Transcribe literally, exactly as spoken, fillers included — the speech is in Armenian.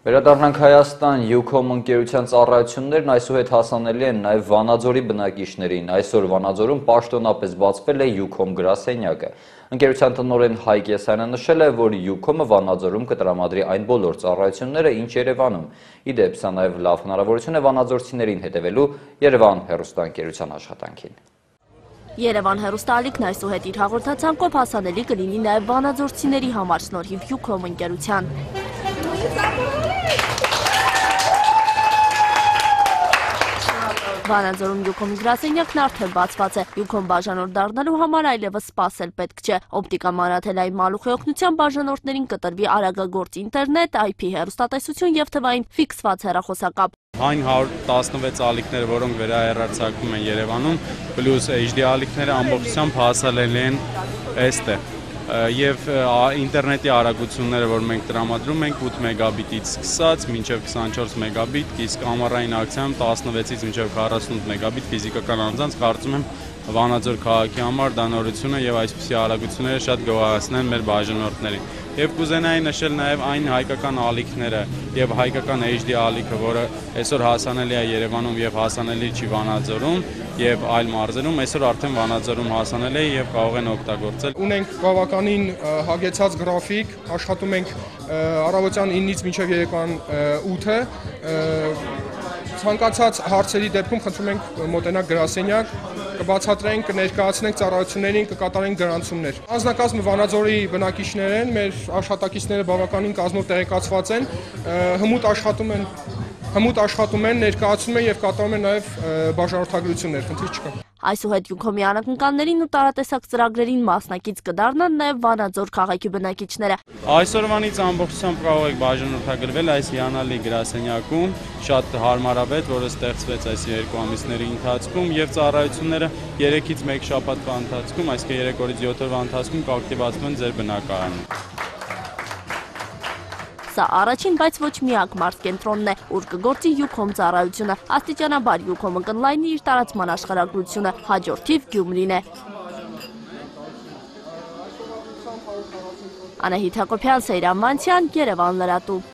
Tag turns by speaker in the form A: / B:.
A: Վերադառնանք Հայաստան, Յուքոմ ընկերության ծառայություններն այսուհետ հասանելի են նաև Վանաձորի բնակիչներին։ Այսօր Վանաձորում պաշտոնապես բացվել է Յուքոմ գրասենյակը։ Ընկերության տնօրեն Հայկ Եսայանը նշել է, որ Յուքոմը Վանաձորում կտրամադրի այն բոլոր ծառայությունները, ինչ Երևանում։ Ի դեպ, սա նաև լավ հնարավորություն է վանաձորցիներին հետևելու Երևան հեռուստաընկերության աշխատանքին։
B: Երևան հեռուստաալիքն այսուհետ իր հաղորդացանկով հասանելի կլինի նաև վանաձորցիների համար շնորհիվ Յուքոմ ընկերության։ Վանաձորում Յուքոմի գրասենյակն արդեն բացված է։ Յուքոմ բաժանորդ դառնալու համար այլևս սպասել պետք չէ։ Օպտիկամանրաթելային մալուխի օգնությամբ բաժանորդներին կտրվի արագագործ ինտերնետ, այ փի հեռուստատեսություն և թվային ֆիքսված հեռախոսակապ։
C: Այն հարյուր տասնվեց ալիքները, որոնք վերահեռարձակվում են Երևանում, պլյուս էյչ դի ալիքները ամբողջությամբ հասանելի են այստեղ։ Եվ ինտերնետի արագությունները, որ մենք տրամադրում ենք ութ մեգաբիտից սկսած մինչև քսանչորս մեգաբիտ, իսկ ամառային ակցիայում տասնվեցից մինչև քառասունութ մեգաբիտ ֆիզիկական անձանց, կարծում եմ Վանաձոր քաղաքի համար դա նորություն է եւ այսպիսի արագությունները շատ գոհացնեն մեր բաժանորդներին։ Եվ կուզենայի նշել նաև այն հայկական ալիքները եւ հայկական էյչ դի ալիքը, որը այսօր հասանելի է Երևանում եւ հասանելի չի Վանաձորում եւ այլ մարզերում, այսօր արդեն Վանաձորում հասանելի է եւ կարող են օգտագործել։
D: Ունենք բավականին հագեցած գրաֆիկ, աշխատում ենք առավոտյան ինից մինչև երեկոյան ութը։ Ցանկացած հարցերի դեպքում խնդրում ենք մոտենալ գրասենյակ, կբացատրենք, կներկայացնենք ծառայություններին, կկատարենք գրանցումներ։ Անձնակազմը Վանաձորի բնակիչներ են, մեր աշխատակիցները բավականին կազմով տեղեկացված են, հմուտ աշխատում են, հմուտ աշխատում են, ներկայացնում են եւ կատարում են նաեւ բաժանորդագրություններ, խնդիր չկա։
B: Այսուհետ Յուքոմի անակնկալներին ու տարատեսակ ծրագրերին մասնակից կդառնան նաև Վանաձոր քաղաքի բնակիչները։
C: Այսօրվանից ամբողջությամբ կարող եք բաժանորդագրվել այս հիանալի գրասենյակում, շատ հարմարավետ, որը ստեղծվեց այս երկու ամիսների ընթացքում եւ ծառայությունները երեքից մեկ շաբաթվա ընթացքում, այսինքն երեք օրից յոթ օրվա ընթացքում կակտիվացվում են ձեր բնակարանում։
B: Սա առաջին, բայց ոչ միակ մարզկենտրոնն է, ուր կգործի Յուքոմ ծառայությունը։ Աստիճանաբար Յուքոմը կընդլայնի իր տարածման աշխարհագրությունը, հաջորդիվ Գյումրին է։ Անահիտ Հակոբյան, Սեյրան Մանցյան, Երևան լրատու։